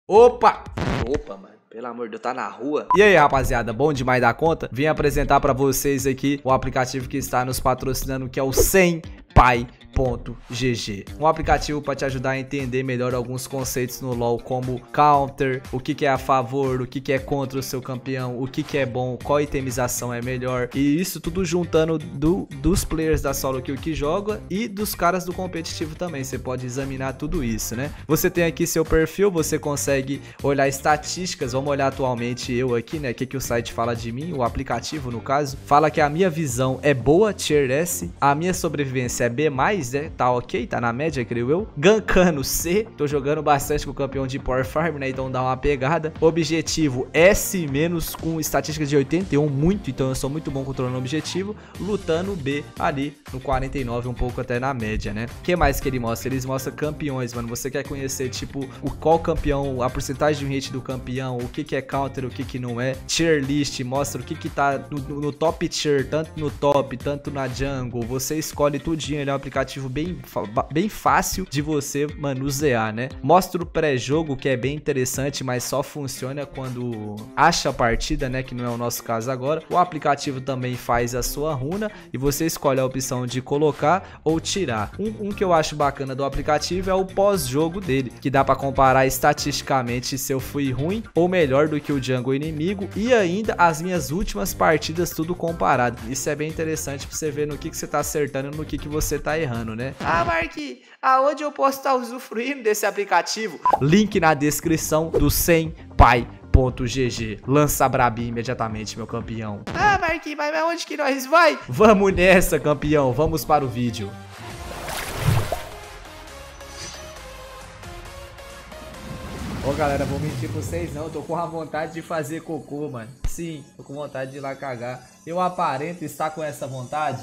Opa! Opa, mano. Pelo amor de Deus, tá na rua. E aí, rapaziada, bom demais da conta? Vim apresentar pra vocês aqui o aplicativo que está nos patrocinando, que é o Senpai.gg. Um aplicativo para te ajudar a entender melhor alguns conceitos no LoL, como counter, o que é a favor, o que é contra o seu campeão, o que é bom, qual itemização é melhor. E isso tudo juntando dos players da solo kill que joga e dos caras do competitivo também. Você pode examinar tudo isso, né? Você tem aqui seu perfil, você consegue olhar estatísticas. Vamos olhar atualmente eu aqui, né? O que o site fala de mim, o aplicativo no caso. Fala que a minha visão é boa, tier S, a minha sobrevivência é B+, né? Tá ok, tá na média, creio eu. Gankano C, tô jogando bastante com o campeão de Power Farm, né? Então dá uma pegada. Objetivo S-, com estatísticas de 81, muito, então eu sou muito bom controlando o objetivo. Lutando B ali no 49, um pouco até na média, né? O que mais que ele mostra? Eles mostram campeões, mano. Você quer conhecer, tipo, qual campeão, a porcentagem de hit do campeão, o que é counter, o que não é. Tier list, mostra o que tá no top tier, tanto no top, tanto na jungle. Você escolhe tudinho, ele é um aplicativo bem fácil de você manusear, né? Mostra o pré-jogo, que é bem interessante, mas só funciona quando acha a partida, né? Que não é o nosso caso agora. O aplicativo também faz a sua runa e você escolhe a opção de colocar ou tirar. Um que eu acho bacana do aplicativo é o pós-jogo dele, que dá pra comparar estatisticamente se eu fui ruim ou melhor do que o jungle inimigo, e ainda as minhas últimas partidas tudo comparado. Isso é bem interessante pra você ver no que você tá acertando e no que você tá errando, né? Ah, Marquinhos, aonde eu posso estar usufruindo desse aplicativo? Link na descrição do Senpai.gg. Lança brabinho imediatamente, meu campeão. Ah, Marquinhos, mas onde que nós vai? Vamos nessa, campeão. Vamos para o vídeo. Ô galera, vou mentir pra vocês não, eu tô com a vontade de fazer cocô, mano. Sim, tô com vontade de ir lá cagar. Eu aparento estar com essa vontade?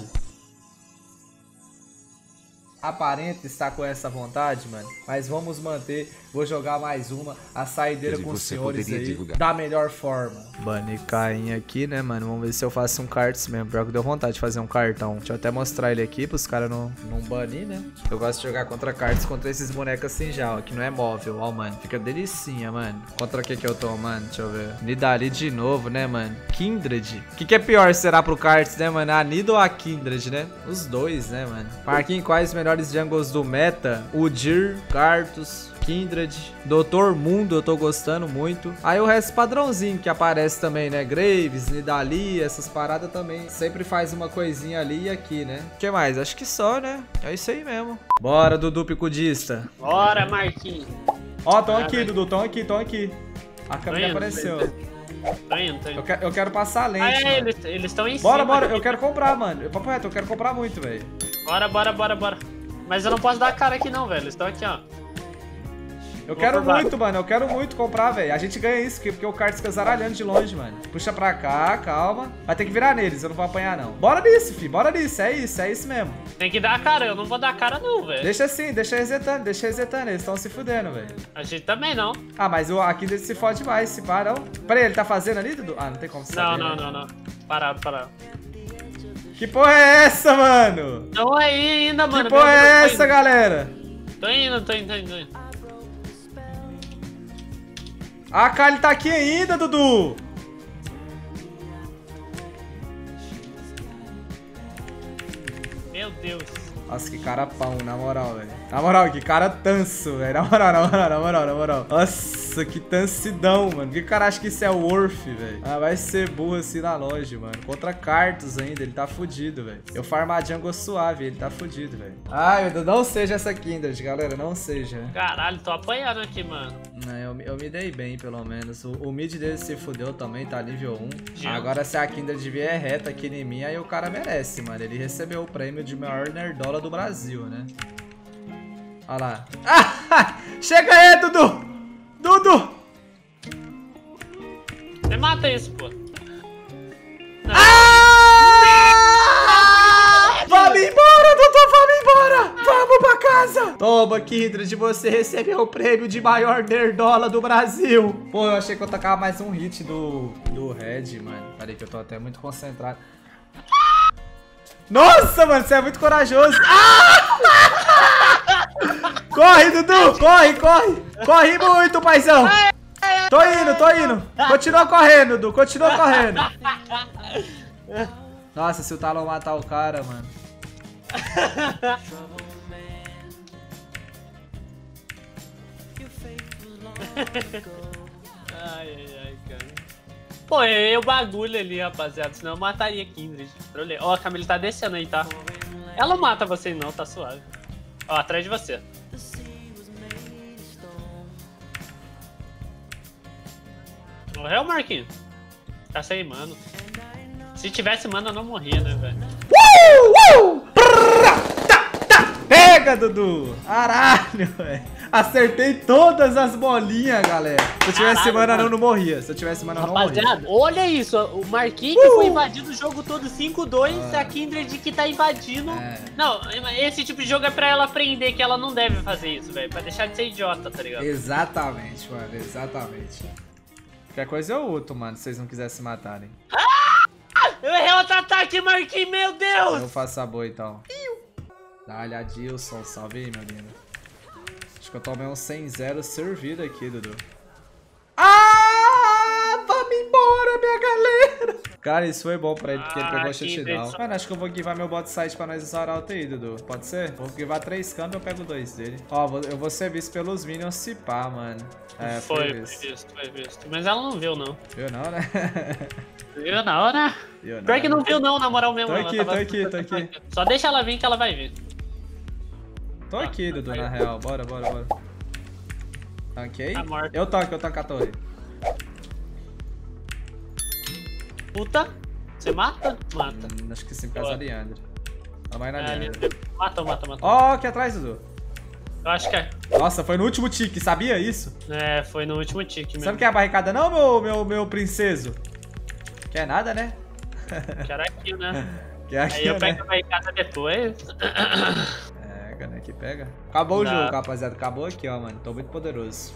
Aparenta estar com essa vontade, mano. Mas vamos manter. Vou jogar mais uma. A saideira com os senhores aí da melhor forma. Bane Caim aqui, né, mano? Vamos ver se eu faço um cards mesmo. Pior que deu vontade de fazer um cartão. Deixa eu até mostrar ele aqui pros caras não banir, né? Eu gosto de jogar contra cards, contra esses bonecos assim já, ó. Que não é móvel, ó, mano. Fica delicinha, mano. Contra o que eu tô, mano? Deixa eu ver. Nidali de novo, né, mano? Kindred. O que é pior será pro cards, né, mano? A Nida ou a Kindred, né? Os dois, né, mano? Marquinhos, quais os melhores jungles do meta? Udyr, Karthus, Kindred, Doutor Mundo, eu tô gostando muito. Aí o resto padrãozinho que aparece também, né? Graves, Nidali, essas paradas também. Sempre faz uma coisinha ali e aqui, né? O que mais? Acho que só, né? É isso aí mesmo. Bora, Dudu Picudista. Bora, Marquinhos. Ó, tão aqui, Dudu, tão aqui. A câmera apareceu. Tô indo. Eu quero passar a lente, mano. Eles estão em cima. Bora, eu quero comprar, mano. Papo reto, eu quero comprar muito, velho. Bora. Mas eu não posso dar a cara aqui não, velho. Eles estão aqui, ó. Eu quero muito, mano. Eu quero muito comprar, velho. A gente ganha isso, porque o kart fica zaralhando de longe, mano. Puxa pra cá, calma. Vai ter que virar neles, eu não vou apanhar, não. Bora nisso, fi. Bora nisso. É isso mesmo. Tem que dar a cara. Eu não vou dar a cara não, velho. Deixa assim, deixa resetando. Eles estão se fudendo, velho. A gente também não. Ah, mas aqui ele se fode mais, se para, não. Peraí, ele tá fazendo ali, Dudu? Ah, não tem como saber. Não. Parado. Que porra é essa, mano? Tão aí ainda, mano. Que porra é essa, galera? Tô indo. A Kali tá aqui ainda, Dudu. Meu Deus. Nossa, que cara pão, na moral, velho. Na moral, que cara tanso, velho. Na moral. Nossa, que tansidão, mano. Por que o cara acha que isso é Worth, velho? Ah, vai ser burro assim na loja, mano. Contra Karthus ainda, ele tá fudido, velho. Eu farmar jungle suave, ele tá fudido, velho. Ai, meu Deus, não seja essa Kindred, galera, não seja. Caralho, tô apanhando aqui, mano. Não, eu me dei bem, pelo menos. O mid dele se fudeu também, tá nível 1. Agora, se a Kindred vier reta aqui em mim, aí o cara merece, mano. Ele recebeu o prêmio de maior nerdola do Brasil, né? Olha lá. Ah! Chega aí, Dudu! Dudu! Você mata isso, pô. Vamos embora, Dudu, vamos embora! Vamos pra casa! Toma, Kindred, você recebeu o prêmio de maior nerdola do Brasil. Pô, eu achei que eu tacava mais um hit do Red, mano. Peraí que eu tô até muito concentrado. Nossa, mano, você é muito corajoso. Corre, Dudu, corre muito, paizão. Tô indo. Continua correndo, Dudu. Continua correndo. Nossa, se o Talon matar o cara, mano. Ai, cara. Pô, eu bagulho ali, rapaziada. Senão eu mataria Kindred. Ó, a Camille tá descendo aí, tá? Ela não mata você não, tá suave. Ó, atrás de você. Morreu, Marquinhos? Tá sem mano. Se tivesse mano, eu não morria, né, velho? Pega, Dudu! Caralho, velho. Acertei todas as bolinhas, galera. Se eu tivesse mana, eu não morria. Se eu tivesse mana, eu não morria. Rapaziada, olha isso. O Marquinhos que foi invadido o jogo todo 5-2. A Kindred que tá invadindo. Não, esse tipo de jogo é pra ela aprender que ela não deve fazer isso, velho. Pra deixar de ser idiota, tá ligado? Exatamente, mano. Exatamente. Qualquer coisa eu luto, mano, se vocês não quiserem se matarem. Eu errei outro ataque, Marquinhos, meu Deus! Eu faço a boa, então. Dá-lhe a Dilson, salve aí, meu lindo. Acho que eu tomei um 100-0 servido aqui, Dudu. Ah! Vamos embora, minha galera! Cara, isso foi bom pra ele, porque ele pegou shutdown. Mano, acho que eu vou givar meu bot site pra nós usar alto aí, Dudu. Pode ser? Vou givar 3 câmbios, eu pego 2 dele. Ó, eu vou ser visto pelos minions se pá, mano. É, foi visto. Mas ela não viu, não. Viu não, né? Viu na hora? Pior que não viu, não, na moral mesmo. Tô aqui. Só deixa ela vir que ela vai vir. Tô aqui, Dudu, na real. Bora. Tanquei? Tá morto. Eu tanco a torre. Puta. Você mata? Mata. Acho que sim, por causa da Leandro. A mãe na Leandro. Mata. Ó, aqui atrás, Dudu. Eu acho que é. Nossa, foi no último tique, sabia isso? É, foi no último tique mesmo. Sabe o que é a barricada não, meu princeso? Quer nada, né? Quero aqui, né? Quer aqui, aí eu né? pego a barricada depois. Pega, né? Que pega. Acabou o jogo, rapaziada. Acabou aqui, ó, mano. Tô muito poderoso.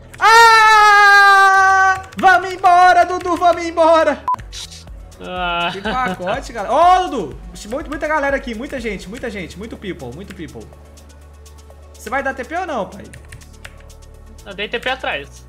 Ah! Vamos embora, Dudu, vamos embora! Que pacote, galera. Ó, Dudu! Muita galera aqui, muita gente, muito people. Você vai dar TP ou não, pai? Eu dei TP atrás.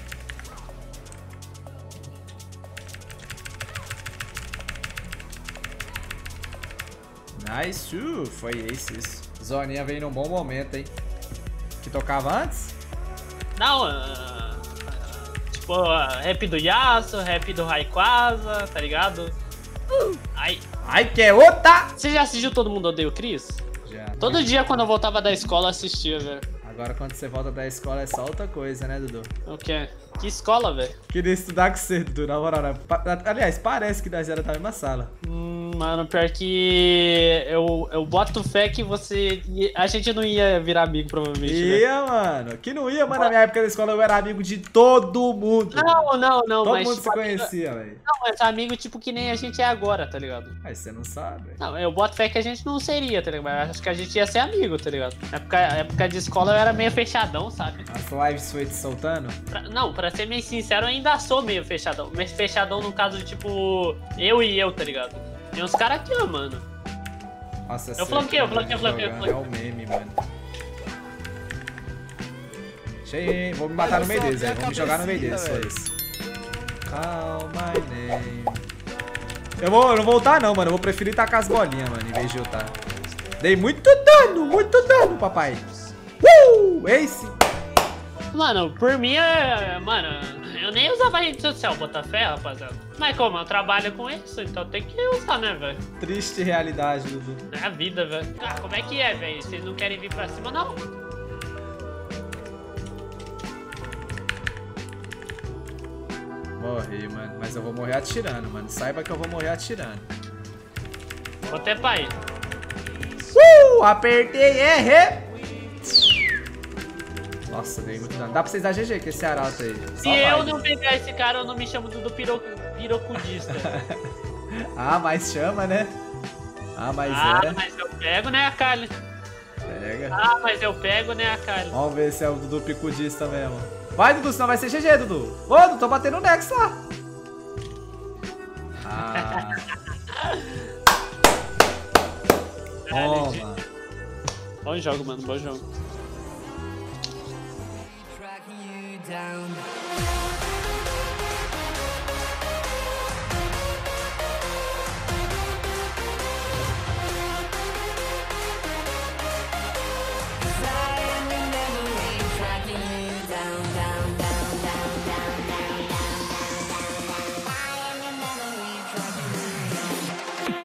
Nice, foi isso. Zoninha veio num bom momento, hein? Que tocava antes? Não, tipo, rap do Yasuo, rap do Rayquaza, tá ligado? Ai, que é outra! Você já assistiu Todo Mundo Odeia o Chris? Já. Todo dia quando eu voltava da escola eu assistia, velho. Agora quando você volta da escola é só outra coisa, né, Dudu? O quê? Que escola, velho? Queria estudar com você, Dudu, na moral. Aliás, parece que nós era da mesma sala. Mano, pior que eu boto fé que a gente não ia virar amigo, provavelmente. Ia, mano. Que não ia, mano. Na minha época da escola eu era amigo de todo mundo. Não. Todo mas, mundo tipo, se conhecia, velho. Não, mas amigo tipo que nem a gente é agora, tá ligado? Aí você não sabe. Não, eu boto fé que a gente não seria, tá ligado? Mas acho que a gente ia ser amigo, tá ligado? Na época de escola eu era meio fechadão, sabe? As lives foi te soltando? Pra ser meio sincero, eu ainda sou meio fechadão. Mas fechadão no caso de, tipo, eu, tá ligado? Tem uns caras aqui, ó, mano. Nossa, eu flanqueio. É o meme, mano. Cheio, hein? Vou me matar no meio deles, aí. Vou me jogar no meio deles, só isso. Call my name. Eu não vou ultar, não, mano. Eu vou preferir tacar as bolinhas, mano, em vez de ultar. Dei muito dano, papai. Ace. Mano, por mim, mano, eu nem usava rede social, botar fé, rapaziada. Mas como eu trabalho com isso, então tem que usar, né, velho? Triste realidade, Dudu. É a vida, velho. Ah, como é que é, velho? Vocês não querem vir pra cima, não? Morri, mano. Mas eu vou morrer atirando, mano. Saiba que eu vou morrer atirando. Vou até pai. Apertei, errei. Nossa, dei muito dano. Dá pra vocês dar GG com esse arauto aí. Se eu não pegar esse cara, eu não me chamo do pirocudista. Ah, mas chama, né? Ah, mas mas eu pego, né, Akali? Pega. Ah, mas eu pego, né, Akali? Vamos ver se é o Dudu picudista mesmo. Vai, Dudu, senão vai ser GG, Dudu. Ô, Dudu, tô batendo o Nex lá. Ah. Toma. Bom jogo, mano, bom jogo. Tracking you down.